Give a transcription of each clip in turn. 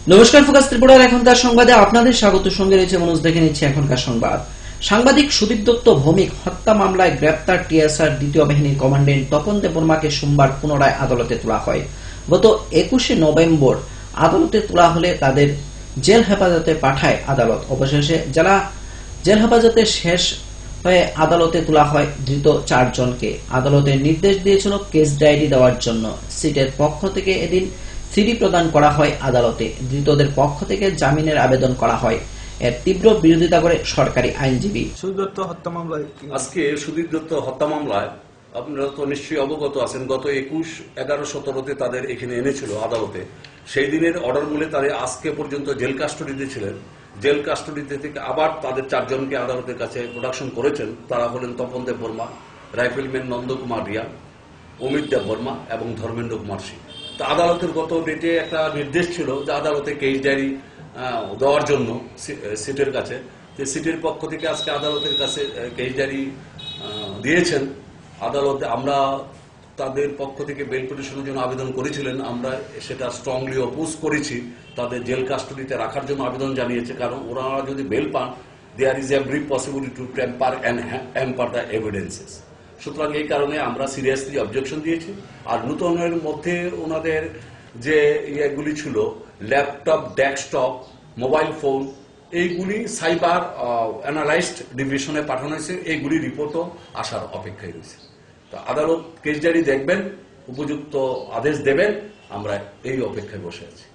নমস্কার, ফোকাস ত্রিপুরার এখনকার সংবাদে আপনাদের স্বাগত। সঙ্গে রয়েছে মনোজ। দেখে নিচ্ছে এখনকার সংবাদ। সাংবাদিক সুদীপ দত্ত ভৌমিক হত্যা মামলায় গ্রেপ্তার টিএসআর দ্বিতীয় বাহিনীর কমান্ডেন্ট তপন দেববর্মাকে সোমবার পুনরায় আদালতে তোলা হয়। গত 21শে নভেম্বর আদালতে তোলা হলে তাদের জেল হেফাজতে পাঠায় আদালত। অবশেষে জেল হেফাজতে শেষ হয়ে আদালতে তোলা হয় ধৃত 4 জনকে। আদালতের নির্দেশ দিয়েছিল কেস ডায়েরি দেওয়ার জন্য। সিটের পক্ষ থেকে এদিন সিডি প্রদান করা হয় আদালতে। ধৃতদের পক্ষ থেকে জামিনের আবেদন করা হয়। এর তীব্র বিরোধিতা করে সরকারি আইনজীবী। সুদীপ দত্ত হত্যা মামলায় আজকে সুদীপ দত্ত হত্যা মামলায় আপনারা তো নিশ্চয়ই অবগত আছেন, গত 21, 11, 17-তে তাদের এখানে এনেছিল আদালতে। সেই দিনের অর্ডার বলে তারা আজকে পর্যন্ত জেল কাস্টডিতে ছিলেন। জেল কাস্টডিতে থেকে আবার তাদের 4 জনকে আদালতের কাছে প্রোডাকশন করেছেন। তারা হলেন তপন দেববর্মা, রাইফেলম্যান নন্দকুমার রিয়া, অমিত দেববর্মা এবং ধর্মেন্দ্র কুমার সিং। তো আদালতের গত ডেটে একটা নির্দেশ ছিল যে আদালতে কেস ডায়েরি দেওয়ার জন্য সিটের কাছে। সিটের পক্ষ থেকে আজকে আদালতের কাছে কেস ডায়েরি দিয়েছেন আদালতে। আমরা তাদের পক্ষ থেকে বেল পিটিশনের জন্য আবেদন করেছিলেন, আমরা সেটা স্ট্রংলি অপোজ করেছি। তাদের জেল কাস্টডিতে রাখার জন্য আবেদন জানিয়েছে, কারণ ওরা যদি বেল পান, there is every possibility to tamper and hamper the evidences. সুতরাং এই কারণে আমরা সিরিয়াসলি অবজেকশন দিয়েছি। আর নূতনের মধ্যে ওনাদের যে ইয়েগুলি ছিল, ল্যাপটপ, ডেস্কটপ, মোবাইল ফোন, এইগুলি সাইবার অ্যানালাইজড ডিভিশনে পাঠানো হয়েছে। এইগুলি রিপোর্টও আসার অপেক্ষায় রয়েছে। তো আদালত কেস ডায়েরি দেখবেন, উপযুক্ত আদেশ দেবেন, আমরা এই অপেক্ষায় বসে আছি।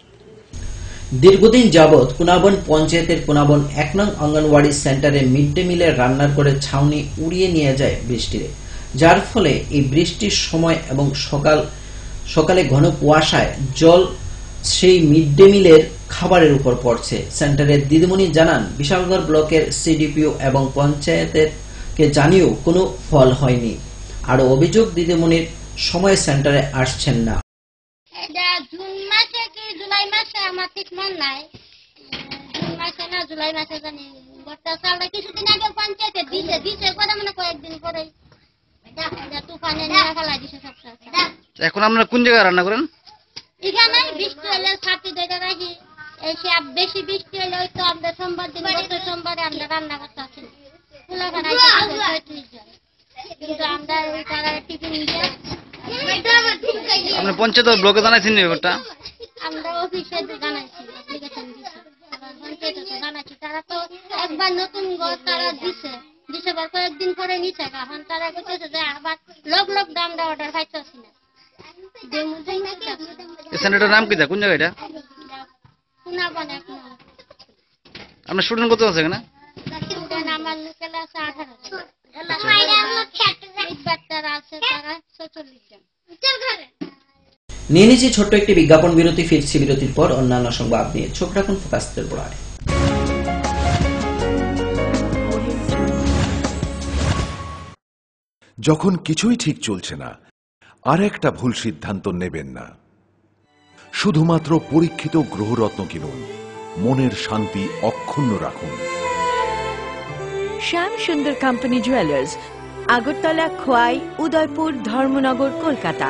দীর্ঘদিন যাবৎ কুনাবন পঞ্চায়েতের কুনাবন 1 নং অঙ্গনওয়াড়ি সেন্টারে মিড ডে মিলের রান্নার করে ছাউনি উড়িয়ে নিয়ে যায় বৃষ্টিতে, যার ফলে এই বৃষ্টির সময় এবং সকালে ঘন কুয়াশায় জল সেই মিড ডে মিলের খাবারের উপর পড়ছে। সেন্টারের দিদিমণি জানান, বিশালগড় ব্লকের সিডিপিও এবং পঞ্চায়েতকে জানিয়েও কোনো ফল হয়নি। আরো অভিযোগ, দিদিমণির সময় সেন্টারে আসছেন না। জুলাই মাসে আমার ঠিক মন নাই, জুন মাসে না জুলাই মাসে জানি ভোটটা চালটা কিছুদিন আগে পঞ্চায়েতে দিছে করে মানে কয়েকদিন পরে তুফানে নিয়ে ফেলা দিছে সব। এখন আপনারা কোন জায়গায় রান্না করেন? এখানে বৃষ্টি হলে ছাতি ধরে রাখি, এসে বেশি বৃষ্টি হলে ওই তো আমরা সোমবার দিন সোমবারে আমরা রান্না করতে আসি কিন্তু আমরা ওই তারা টিফিন দিয়ে আপনি পঞ্চায়েত ব্লকে জানাইছেন ব্যাপারটা? আমরা অফিসে জানাইছি, অ্যাপ্লিকেশন দিছি, পঞ্চায়েতে জানাইছি। তারা তো একবার নতুন ঘর তারা দিছে আবার কয়েকদিন পরে নিচ্ছে। এখন তারা করতেছে যে আবার লোক দামটা অর্ডার পাইতেছি না। সেন্টারটার নাম কি? কোন জায়গা এটা? কুনাবন। আপনার স্টুডেন্ট কত আছে এখানে? স্টুডেন্ট আমার লোকাল আছে 18 বাচ্চারা আছে, তারা 46 জন। নিয়ে নিচ্ছি ছোট্ট একটি বিজ্ঞাপন বিরতি। ফিরছি বিরতির পর অন্যান্য সংবাদ নিয়ে। চোখ রাখুন ফোকাস ত্রিপুরায়। যখন কিছুই ঠিক চলছে না, আর একটা ভুল সিদ্ধান্ত নেবেন না। শুধুমাত্র পরীক্ষিত গ্রহরত্ন কিনুন, মনের শান্তি অক্ষুণ্ণ রাখুন। Shyam Sundar company jewellers, Agartala, Khowai, Udaipur, Dharmanagar, Kolkata.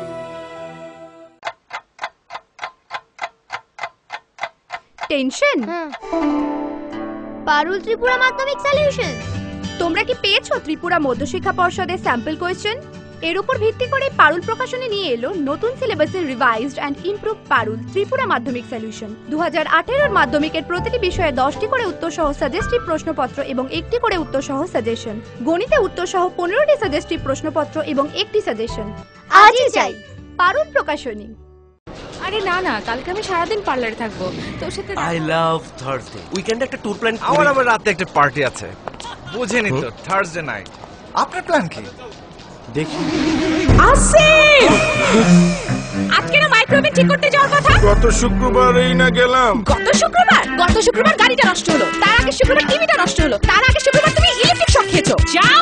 Tension? Parul Tripura Madhyamik solution. তোমরা কি পেয়েছো ত্রিপুরা মধ্যশিক্ষা পর্ষদের স্যাম্পল কোয়েশ্চেন? এর উপর ভিত্তি করে পারুল প্রকাশনী নিয়ে এলো নতুন সিলেবাসের revised and improved Parul Tripura Madhyamik solution. 2018 মাধ্যমিকের প্রতিটি বিষয়ে 10টি করে উত্তর সহ সাজেস্টিভ প্রশ্নপত্র এবং 1টি করে উত্তর সহ সাজেশন। গণিতে উত্তর সহ 15টি সাজেস্টিভ প্রশ্নপত্র এবং 1টি সাজেশন। আজই চাই পারুল প্রকাশনী। আরে না, কালকে আমি সারাদিন পার্লারে থাকবো, তোর সাথে। I love Thursday. উইকেন্ডে একটা ট্যুর প্ল্যান। আমার রাতে একটা পার্টি আছে, বুঝেনি তো, থার্সডে নাইট। আপনার প্ল্যান কি? দেখি আসিফ, আজকে না মাইক্রোওয়েভ ঠিক করতে যাওয়ার কথা। গত শুক্রবারই না গেলাম। গত শুক্রবার গাড়িটা নষ্ট হলো, তার আগে শুক্রবার টিভিটা নষ্ট হলো, তার আগে শুক্রবার তুমি ইলেকট্রিক শক খেয়েছো। যাও।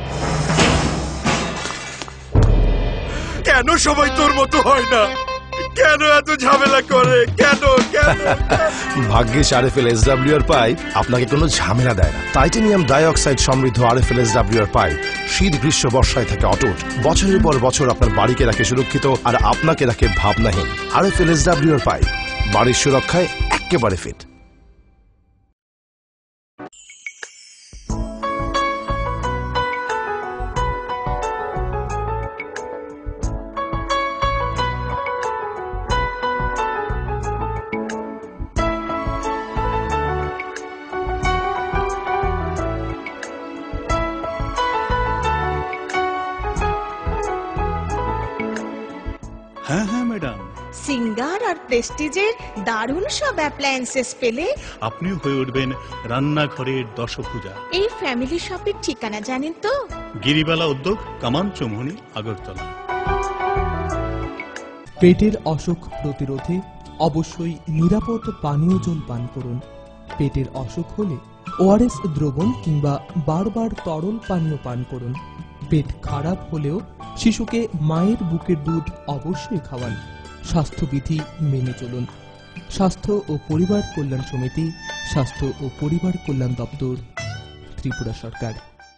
কেন সবাই তোর মতো হয় না? কেন এত ঝামেলা করে কেন কেন ভাগ্যিস আরএফএল এসডব্লিউআর পাইপ আপনাকে কোনো ঝামেলা দেয় না। টাইটানিয়াম ডাইঅক্সাইড সমৃদ্ধ আরএফএল এসডব্লিউআর পাইপ শীত গ্রীষ্ম বর্ষায় থাকে অটুট, বছরের পর বছর আপনার বাড়িকে রাখে সুরক্ষিত আর আপনাকে রাখে ভাবনাহীন। আরএফএল এসডব্লিউআর পাইপ বাড়ির সুরক্ষায় একেবারে ফিট। হ্যাঁ হ্যাঁ ম্যাডাম, সিঙ্গার আর প্রেস্টিজের দারুণ সব অ্যাপ্লায়েন্সেস পেলে আপনিও হয়ে উঠবেন রান্নাঘরের দশভুজা। এই ফ্যামিলি শপের ঠিকানা জানেন তো? গিরিবালা উদ্যোগ, কামান চৌমুহনী, আগরতলা। পেটের অসুখ প্রতিরোধে অবশ্যই নিরাপদ পানীয় জল পান করুন। পেটের অসুখ হলে ওআরএস দ্রবণ কিংবা বারবার তরল পানীয় পান করুন। পেট খারাপ হলেও শিশুকে মায়ের বুকের দুধ অবশ্যই খাওয়ান। স্বাস্থ্যবিধি মেনে চলুন। স্বাস্থ্য ও পরিবার কল্যাণ সমিতি, স্বাস্থ্য ও পরিবার কল্যাণ দপ্তর, ত্রিপুরা সরকার।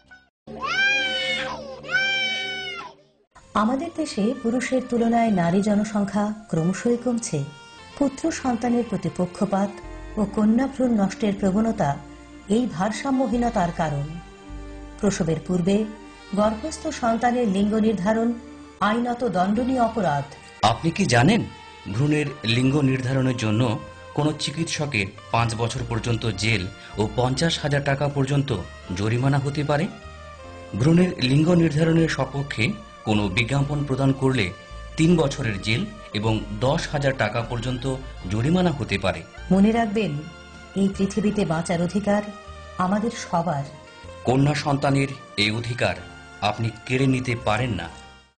আমাদের দেশে পুরুষের তুলনায় নারী জনসংখ্যা ক্রমশই কমছে। পুত্র সন্তানের প্রতি পক্ষপাত ও কন্যাভ্রূণ নষ্টের প্রবণতা এই ভারসাম্যহীনতার কারণ। প্রসবের পূর্বে গর্ভস্থ সন্তানের লিঙ্গ নির্ধারণ আইনত দণ্ডনীয় অপরাধ। আপনি কি জানেন ভ্রূণের লিঙ্গ নির্ধারণের জন্য কোনো চিকিৎসকের 5 বছর পর্যন্ত জেল ও 50,000 টাকা পর্যন্ত জরিমানা হতে পারে? ভ্রূণের লিঙ্গ নির্ধারণের সপক্ষে কোনো বিজ্ঞাপন প্রদান করলে 3 বছরের জেল এবং 10,000 টাকা পর্যন্ত জরিমানা হতে পারে। মনে রাখবেন, এই পৃথিবীতে বাঁচার অধিকার আমাদের সবার। কন্যা সন্তানের এই অধিকার আপনি কেড়ে নিতে পারেন না।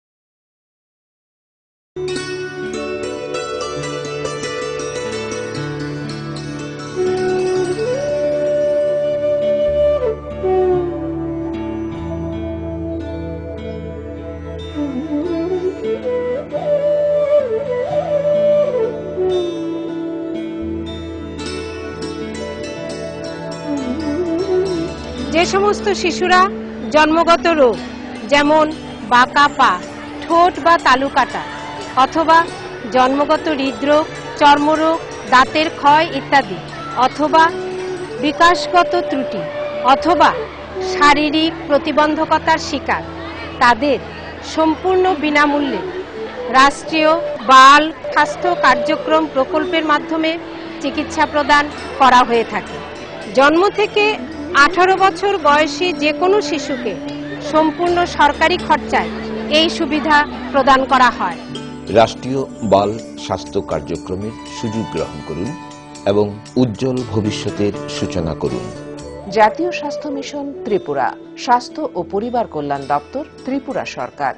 যে সমস্ত শিশুরা জন্মগত রোগ যেমন বাঁকা পা, ঠোঁট বা তালু কাটা অথবা জন্মগত হৃদরোগ, চর্মরোগ, দাঁতের ক্ষয় ইত্যাদি অথবা বিকাশগত ত্রুটি অথবা শারীরিক প্রতিবন্ধকতার শিকার, তাদের সম্পূর্ণ বিনামূল্যে রাষ্ট্রীয় বাল স্বাস্থ্য কার্যক্রম প্রকল্পের মাধ্যমে চিকিৎসা প্রদান করা হয়ে থাকে। জন্ম থেকে 18 বছর বয়সী যে কোনো শিশুকে সম্পূর্ণ সরকারি খরচায় এই সুবিধা প্রদান করা হয়। রাষ্ট্রীয় বাল স্বাস্থ্য কার্যক্রমের সুযোগ গ্রহণ করুন এবং উজ্জ্বল ভবিষ্যতের সূচনা করুন। জাতীয় স্বাস্থ্য মিশন ত্রিপুরা, স্বাস্থ্য ও পরিবার কল্যাণ দপ্তর, ত্রিপুরা সরকার।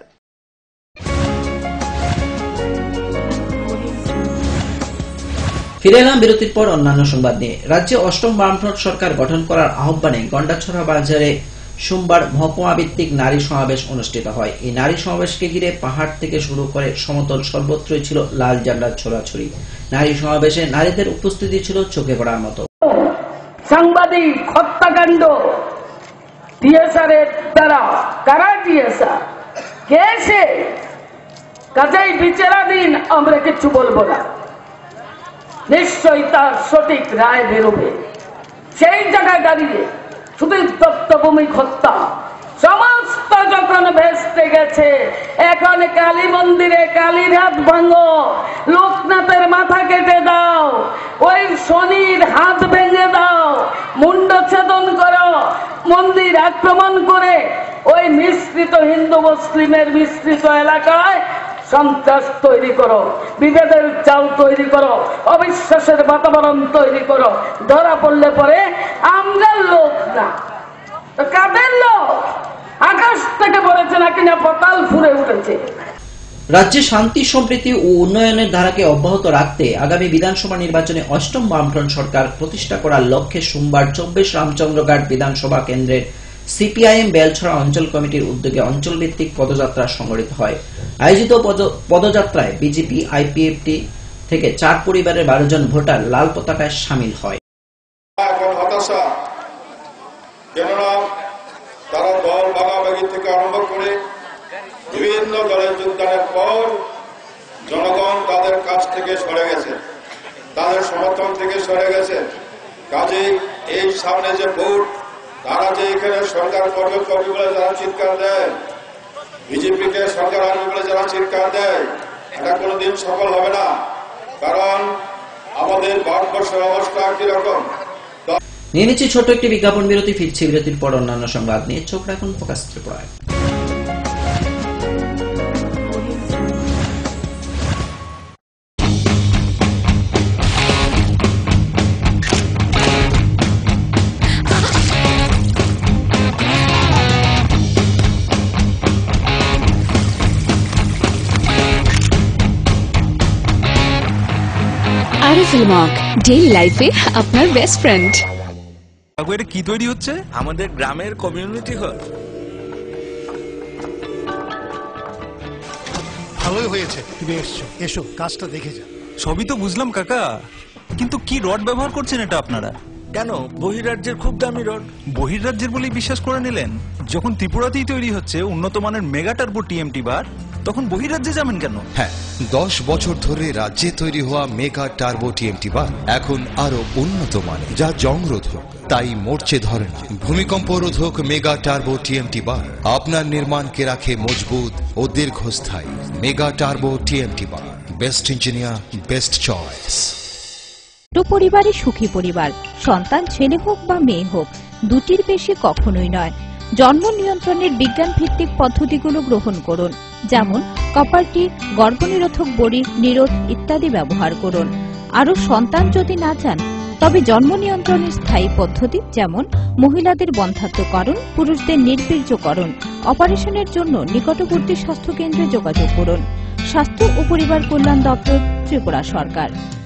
ফিরে এলাম বিরতির পর অন্যান্য সংবাদ নিয়ে। রাজ্যে 8ম বামফ্রন্ট সরকার গঠন করার আহ্বানে গন্ডাছড়া বাজারে সোমবার মহকুমা ভিত্তিক নারী সমাবেশ অনুষ্ঠিত হয়। এই নারী সমাবেশকে ঘিরে পাহাড় থেকে শুরু করে সমতল সর্বত্রই ছিল লাল ঝান্ডার ছড়াছড়ি। নারী সমাবেশে নারীদের উপস্থিতি ছিল চোখে পড়ার মতো। সাংবাদিক হত্যাকাণ্ড টিএসআরের দ্বারা কারা টিএসআর কেসে কাজেই বিচারাধীন আমরা কিছু বলবো না, নিশ্চয়ই তার সঠিক রায় বেরোবে। সেই জায়গায় দাঁড়িয়ে সুদীপ দত্ত ভূমিক হত্যা সমস্ত যখন ভেস্তে গেছে, এখন কালী মন্দিরে কালীর হাত ভাঙো, লোকনাথের মাথা কেটে দাও, ওই শনির হাত ভেঙে দাও, মুন্ড ছেদন করো, মন্দির আক্রমণ করে ওই মিশ্রিত হিন্দু মুসলিমের মিশ্রিত এলাকায় সন্ত্রাস তৈরি করো, বিভেদের চাল তৈরি করো, অবিশ্বাসের বাতাবরণ তৈরি করো। ধরা পড়লে পরে আমরা লোক না, কাদের লোক? আকাশ থেকে পড়েছে নাকি না পাতাল ফুরে উঠেছে। রাজ্যে শান্তি সম্প্রীতি ও উন্নয়নের ধারাকে অব্যাহত রাখতে আগামী বিধানসভা নির্বাচনে 8ম বামফ্রন্ট সরকার প্রতিষ্ঠা করার লক্ষ্যে সোমবার 24 রামচন্দ্রঘাট বিধানসভা কেন্দ্রের সিপিআইএম বেলছড়া অঞ্চল কমিটির উদ্যোগে অঞ্চলভিত্তিক পদযাত্রা সংগঠিত হয়। আয়োজিত পদযাত্রায় বিজেপি, আইপিএফটি, থেকে 4 পরিবারের 12 জন ভোটার লাল পতাকায় সামিল হয়। এখন হতাশা, কেননা তারা দল ভাগাভাগি থেকে আরম্ভ করে বিভিন্ন দলে যোগদানের পর জনগণ তাদের কাছ থেকে সরে গেছে, তাদের সমর্থন থেকে সরে গেছে। কাজে এই সামনে যে ভোট, তারা যে এখানে সরকার করবে বলে যারা চিৎকার দেয়, বিজেপিকে সরকার আনবে বলে যারা চিৎকার দেয়, এটা কোনোদিন সফল হবে না। কারণ আমাদের ভারতবর্ষের অবস্থা কিরকম। নিয়ে নিচ্ছি ছোট একটি বিজ্ঞাপন বিরতি, ফিরছি বিরতির পর অন্যান্য সংবাদ নিয়ে। চোখ রাখুন ফোকাস ত্রিপুরায়। আরএফএল মার্ক, ডেইলি লাইফে আপনার বেস্ট ফ্রেন্ড। এটা কি তৈরি হচ্ছে? আমাদের গ্রামের কমিউনিটি হল। ভালোই হয়েছে তুমি এসছো, এসো কাজটা দেখে যা। সবই তো বুঝলাম কাকা, কিন্তু কি রড ব্যবহার করছেন এটা আপনারা? কেন, বহিরাজ্যের খুব দামি রড। বহিরাজ্যের বলেই বিশ্বাস করে নিলেন? যখন ত্রিপুরাতেই তৈরি হচ্ছে উন্নত মানের মেগা টার্বো টিএমটি বার, তখন বহিরাজ্যে যাবেন কেন? হ্যাঁ, 10 বছর ধরে রাজ্যে তৈরি হওয়া মেগা টার্বো টিএমটি বার এখন আরো উন্নত মানের, যা জং রোধক, তাই মরচে ধরে না। ভূমিকম্প রোধক মেগা টার্বো টিএমটি বার আপনার নির্মাণকে রাখে মজবুত ও দীর্ঘস্থায়ী। Mega turbo TMT bar, best engineer, best choice. পরিবারে সুখী পরিবার, সন্তান ছেলে হোক বা মেয়ে হোক, দুটির বেশি কখনোই নয়। জন্ম নিয়ন্ত্রণের বিজ্ঞান ভিত্তিক পদ্ধতিগুলো গ্রহণ করুন, যেমন কপারটি, গর্ভনিরোধক বড়ি, নিরোধ ইত্যাদি ব্যবহার করুন। আরও সন্তান যদি না চান, তবে জন্ম নিয়ন্ত্রণের স্থায়ী পদ্ধতি, যেমন মহিলাদের বন্ধ্যাত্বকরণ, পুরুষদের নির্বীর্যকরণ, অপারেশনের জন্য নিকটবর্তী স্বাস্থ্যকেন্দ্রে যোগাযোগ করুন। স্বাস্থ্য ও পরিবার কল্যাণ দপ্তর, ত্রিপুরা সরকার।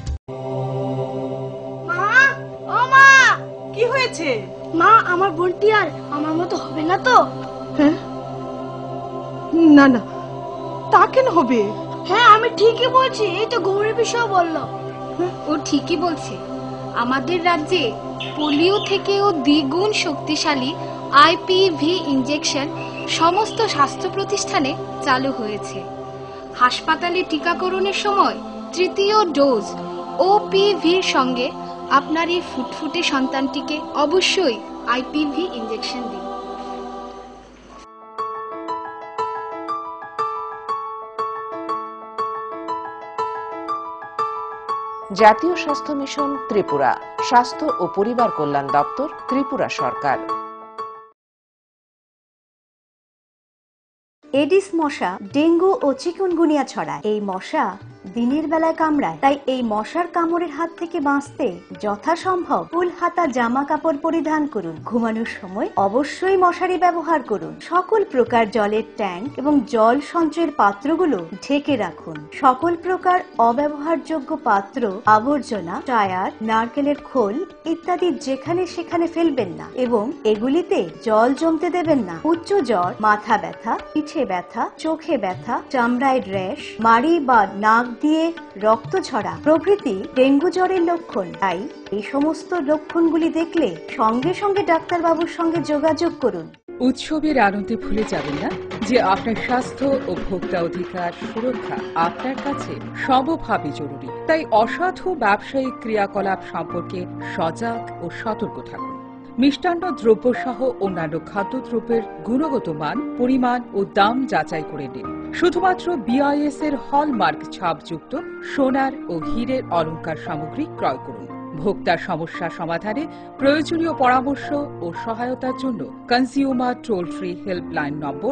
কি হয়েছে মা? আমার বোনটি আর আমার মতো হবে না তো? না না, তা কেন হবে? হ্যাঁ, আমি ঠিকই বলছি, এই তো গৌরী বিষয় বললো। ও ঠিকই বলছে। আমাদের রাজ্যে পোলিও থেকেও দ্বিগুণ শক্তিশালী আইপিভি ইনজেকশন সমস্ত স্বাস্থ্য প্রতিষ্ঠানে চালু হয়েছে। হাসপাতালে টিকাকরণের সময় তৃতীয় ডোজ ওপিভির সঙ্গে আপনার এই ফুটফুটে সন্তানটিকে অবশ্যই আইপিভি ইনজেকশন দিন। জাতীয় স্বাস্থ্য মিশন ত্রিপুরা, স্বাস্থ্য ও পরিবার কল্যাণ দপ্তর, ত্রিপুরা সরকার। এডিস মশা ডেঙ্গু ও চিকুনগুনিয়া ছড়ায়। এই মশা দিনের বেলায় কামড়ায়, তাই এই মশার কামড়ের হাত থেকে বাঁচতে যথাসম্ভব ফুল হাতা জামা কাপড় পরিধান করুন। ঘুমানোর সময় অবশ্যই মশারি ব্যবহার করুন। সকল প্রকার জলের ট্যাঙ্ক এবং জল সঞ্চয়ের পাত্রগুলো ঢেকে রাখুন। সকল প্রকার অব্যবহারযোগ্য পাত্র, আবর্জনা, টায়ার, নারকেলের খোল ইত্যাদি যেখানে সেখানে ফেলবেন না এবং এগুলিতে জল জমতে দেবেন না। উচ্চ জ্বর, মাথা ব্যথা, পিঠে ব্যথা, চোখে ব্যথা, চামড়ায় র্যাশ, মাড়ি বা নাক দিয়ে রক্ত ঝরা প্রভৃতি ডেঙ্গু জ্বরের লক্ষণ। তাই এই সমস্ত লক্ষণগুলি দেখলে সঙ্গে সঙ্গে ডাক্তারবাবুর সঙ্গে যোগাযোগ করুন। উৎসবের আনন্দে ভুলে যাবেন না যে আপনার স্বাস্থ্য ও ভোক্তা অধিকার সুরক্ষা আপনার কাছে সমভাবে জরুরি। তাই অসাধু ব্যবসায়িক ক্রিয়াকলাপ সম্পর্কে সজাগ ও সতর্ক থাকুন। মিষ্টান্ন দ্রব্য সহ অন্যান্য খাদ্যদ্রব্যের গুণগত মান, পরিমাণ ও দাম যাচাই করে নিন। শুধুমাত্র বিআইএস এর হলমার্ক ছাপযুক্ত সোনার ও হীরের অলংকার সামগ্রী ক্রয় করুন। ভোক্তার সমস্যা সমাধানে প্রয়োজনীয় পরামর্শ ও সহায়তার জন্য consumer toll free helpline number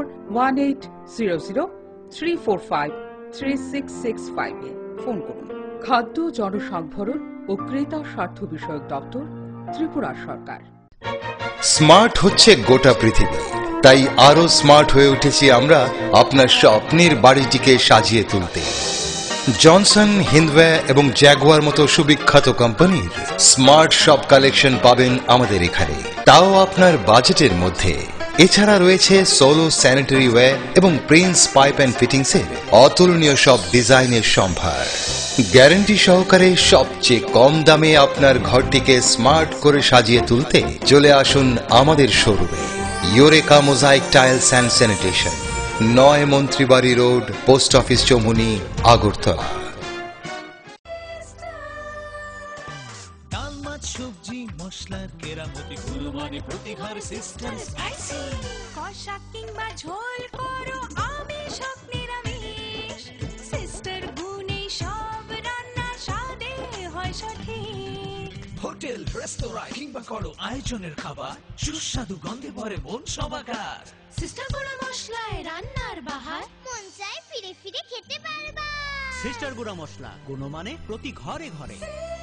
1800-345-3665 এ ফোন করুন। খাদ্য, জনসংভরণ ও ক্রেতা স্বার্থ বিষয়ক দপ্তর, ত্রিপুরা সরকার। স্মার্ট হচ্ছে গোটা পৃথিবী, তাই আরো স্মার্ট হয়ে উঠেছি আমরা আপনার স্বপ্নের বাড়িটিকে সাজিয়ে তুলতে। জনসন, হিন্দওয়ে এবং জ্যাগুয়ার মতো সুবিখ্যাত কোম্পানির স্মার্ট সব কালেকশন পাবেন আমাদের এখানে, তাও আপনার বাজেটের মধ্যে। এছাড়া রয়েছে সোলো স্যানিটারি ওয়্যার এবং প্রিন্স পাইপ অ্যান্ড ফিটিংসের অতুলনীয় সব ডিজাইনের সম্ভার। গ্যারান্টি সহকারে সবচেয়ে কম দামে আপনার ঘরটিকে স্মার্ট করে সাজিয়ে তুলতে চলে আসুন আমাদের শোরুমে। Eureka mosaic tiles and sanitation, 9 Mantribari road, post office Chowmuhani, Agartala. সবজি মশলার কেরামতি গুণমানে প্রতি ঘর সিস্টার স্পাইসি, কষা কিংবা ঝোল করো আমিষ হোক নিরামিষ, সিস্টার গুণে সব রান্না স্বাদে হয় সঠিক। হোটেল রেস্তোরাঁ কিংবা করো আয়োজনের খাবার, সুস্বাদু গন্ধে ভরে মন সবাকার। সিস্টার গুঁড়া মশলায় রান্নার বাহার, মন চায় ফিরে ফিরে খেতে পারবা। সিস্টার গুঁড়া মশলা, গুণমানে প্রতি ঘরে ঘরে।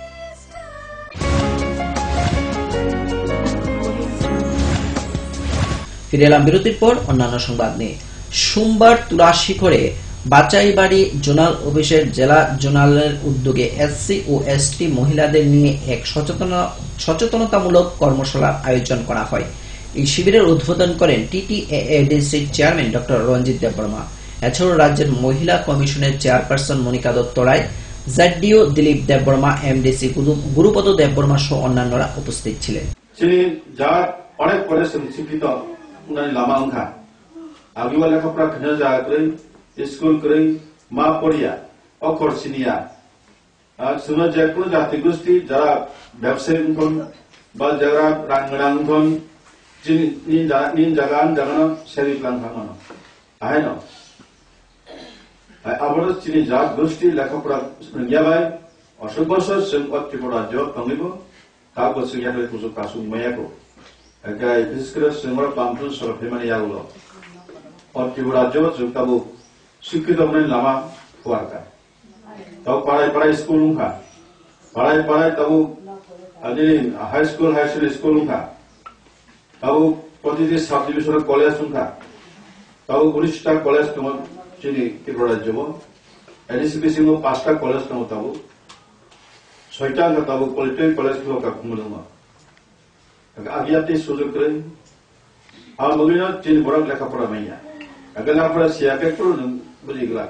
ফিরে এলাম বিরতির পর অন্যান্য সংবাদ নিয়ে। সোমবার তুলাশিখরে বাচাইবাড়ি জোনাল অফিসের জেলা জোনালের উদ্যোগে এসসি ও এসটি মহিলাদের নিয়ে এক সচেতনতামূলক কর্মশালার আয়োজন করা হয়। এই শিবিরের উদ্বোধন করেন টিটিএএডিসির চেয়ারম্যান ডক্টর রঞ্জিত দেববর্মা। এছাড়াও রাজ্যের মহিলা কমিশনের chairperson Monika Dutta Roy, JDO Dilip Debbarma, MDC Gurupada Debbarma সহ অন্যান্যরা উপস্থিত ছিলেন। অনেক পরিশ্রম শিক্ষিত লামা ওংখা আগিবা লেখাপড়া খেনে যাওয়া স্কুল করে মা পড়িয়া অক্ষর সিনিয়া শুনে যে কোনো জাতি গোষ্ঠী যারা ব্যবসায়ী উঠন বা যারা রাং উঠন নিন জাগান জাগানো সেরি প্লান খানো আহেন আবার চিনি জাত গোষ্ঠী লেখাপড়া গিয়াবাই অশোক বছর ত্রিপুরা রাজ্য তঙ্গিব কা বছর ইয়াকে সুযোগ কাসু মায়াকো বিশেষ করে সিংহর বামফুল সরফেমানি ইয়াগুলো ত্রিপুরা রাজ্য যোগতাবু শিক্ষিত লামা হওয়ারকা তাও পাড়ায় স্কুল উঠা পাড়ায় তাবু হাই স্কুল স্কুল উঠা তাবু প্রতিটি সাব ডিভিশনের কলেজ উঠা তাবু 19টা কলেজ তোমার চিনি ত্রিপুরা রাজ্য এডিসিপিসি 5টা কলেজ তোমার তাবু 6টা তাবু পলিটেকনিক কলেজ খুব আগিয়াতে সুযোগ করে আর মগিনা চিনি বড় লেখাপড়া মাইয়া লেখাপড়া সিয়াকে বুঝি গেলা।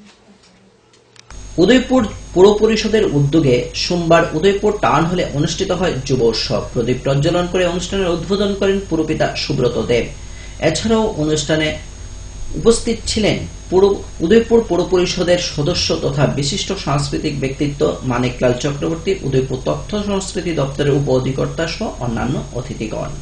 উদয়পুর পৌর পরিষদের উদ্যোগে সোমবার উদয়পুর টাউন হলে অনুষ্ঠিত হয় যুব উৎসব। প্রদীপ প্রজ্বলন করে অনুষ্ঠানের উদ্বোধন করেন পুরপিতা সুব্রত দেব। এছাড়াও অনুষ্ঠানে উপস্থিত ছিলেন উদয়পুর পৌর পরিষদের সদস্য তথা বিশিষ্ট সাংস্কৃতিক ব্যক্তিত্ব মানিকলাল চক্রবর্তী, উদয়পুর তথ্য সংস্কৃতি দপ্তরের উপ অধিকর্তা সহ অন্যান্য অতিথিগণ।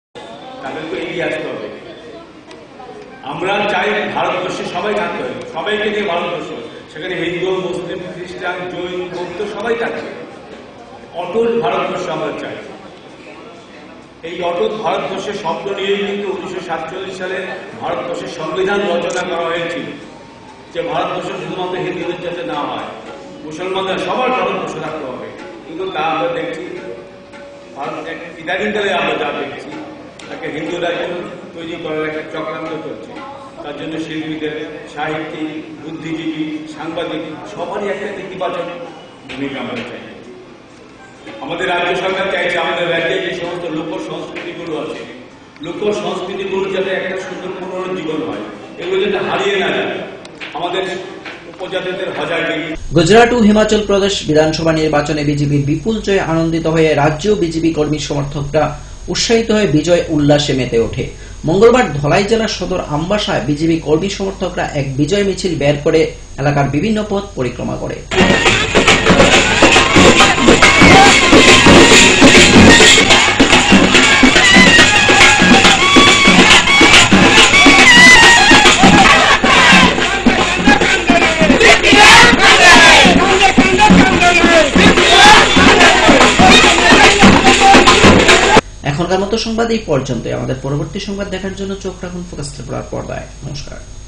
আমরা চাই ভারতবর্ষে সবাই থাকতে হবে, সবাইকে নিয়ে ভারতবর্ষ, সেখানে হিন্দু, মুসলিম, খ্রিস্টান, জৈন, বৌদ্ধ সবাই থাকবে। অটল ভারতবর্ষ আমরা চাই। এই অটল ভারতবর্ষের স্বপ্ন নিয়েই কিন্তু 1947 সালে ভারতবর্ষের সংবিধান রচনা করা হয়েছিল, যে ভারতবর্ষ শুধুমাত্র হিন্দুদের যাতে না হয়, মুসলমানদের সবার ভারতবর্ষ থাকতে হবে। কিন্তু তা আমরা দেখছি ইদানিংকালে আমরা যা দেখছি, তাকে হিন্দু রাজ্য তৈরি করার একটা চক্রান্ত করছে। তার জন্য শিল্পীদের, সাহিত্যিক, বুদ্ধিজীবী, সাংবাদিক সবারই একটা ইতিবাচক ভূমিকা আমরা চাই। আমাদের রাজ্য সরকার চাইছে আমাদের রাজ্যে যে সমস্ত লোক সংস্কৃতিগুলো আছে, লোক সংস্কৃতিগুলো যাতে একটা সুন্দর পুনরুজ্জীবন হয়, এগুলো যাতে হারিয়ে না যায়। আমাদের উপজাতিদের হাজারটি। গুজরাট ও হিমাচল প্রদেশ বিধানসভা নির্বাচনে বিজেপির বিপুল জয়ে আনন্দিত হয়ে রাজ্য বিজেপি কর্মী সমর্থকরা উৎসাহিত হয়ে বিজয় উল্লাসে মেতে ওঠে। মঙ্গলবার ধলাই জেলার সদর আমবাসায় বিজেপি কর্মী সমর্থকরা এক বিজয় মিছিল বের করে এলাকার বিভিন্ন পথ পরিক্রমা করে। এখনকার মতো সংবাদ এই পর্যন্তই। আমাদের পরবর্তী সংবাদ দেখার জন্য চোখ রাখুন ফোকাস ত্রিপুরার পর্দায়। নমস্কার।